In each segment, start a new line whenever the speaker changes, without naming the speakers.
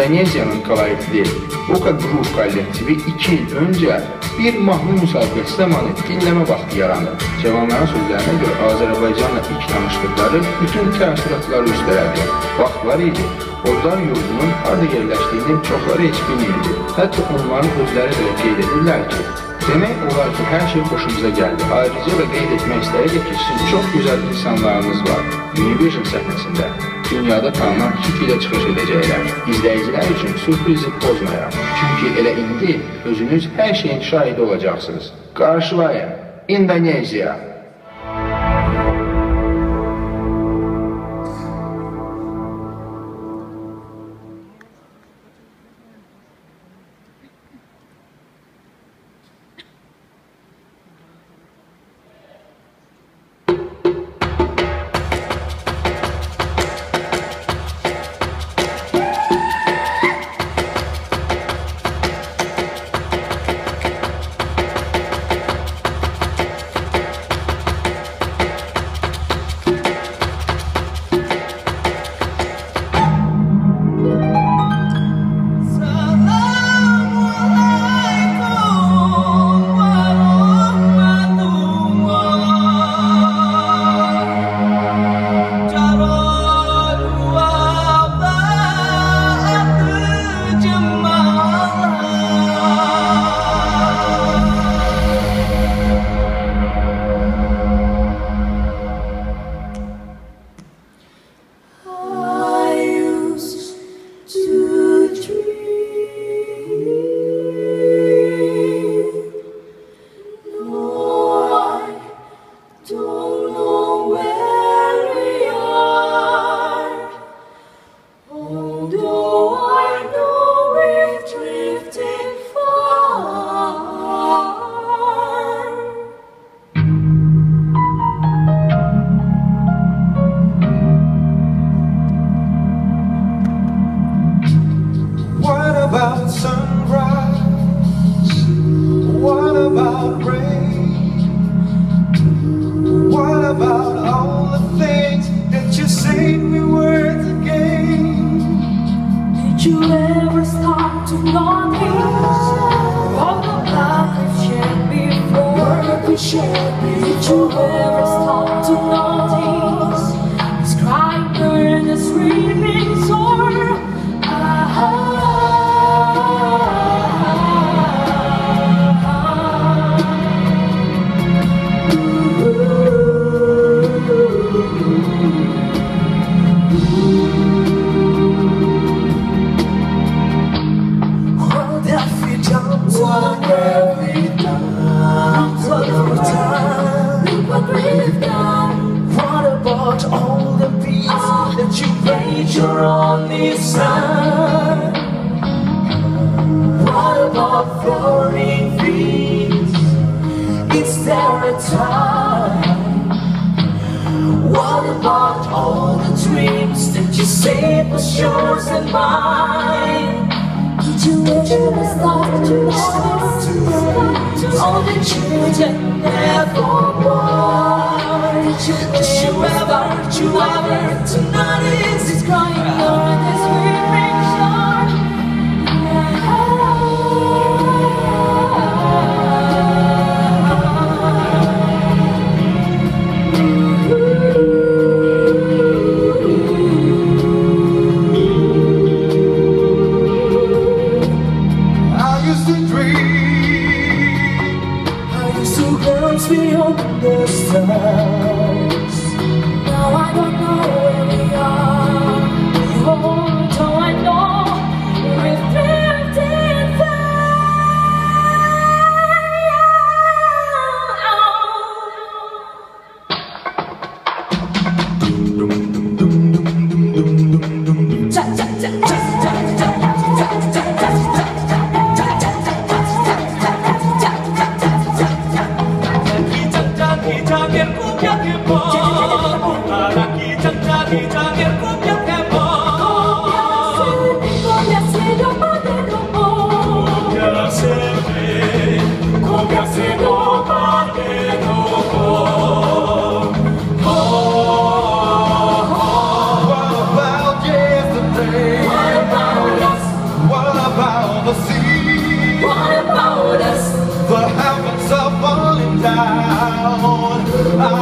İndoneziyanın koloritli Boka Groove kollektivi 2 il öncə bir mahnı müsabiqəsi zamanı dinləmə vaxtı yarandı. Cavanların sözlərinə görə Azərbaycanla ilk tanışdıqları bütün təəssüratları üstələdi. Vaxtlar idi, Odlar yurdunun harada yerləşdiyini çoxları heç bilmirdi. Hətta onların özləri də qeyd edirlər ki, demək olar ki, hər şey xoşumuza gəldi. Ayrıca da qeyd etmək istəyirik ki, sizin çox gözəl insanlarınız var. Univision səhnəsində dünyada tanınan hit ilə çıxış edəcəklər. İzləyicilər üçün sürprizi pozmayaq. Çünki elə indi özünüz hər şeyin şahidi olacaqsınız. Qarşılayın, İndoneziya!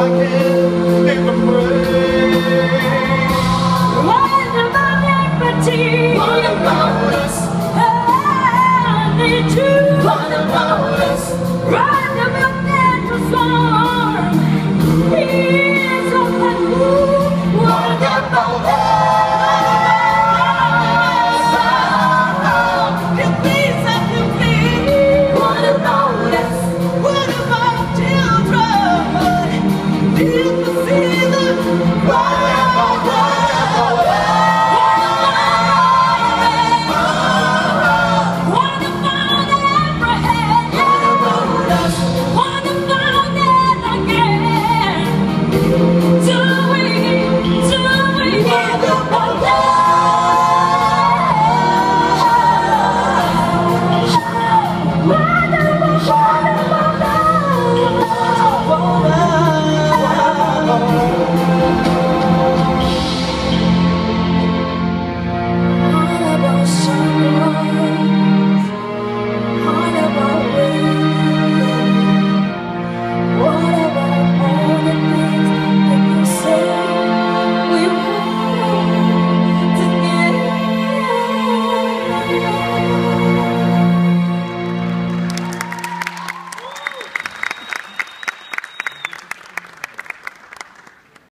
can in the brain.
What about liberty?
What about us?
I need you.
What about us?
Ride the milk and the storm. Here's open moon.
What about us?
You please and you please.
What about us?
What about children? Feel the season.
What about us?
What about Abraham?
What about us?
What about it again? Do we
What about us?
What about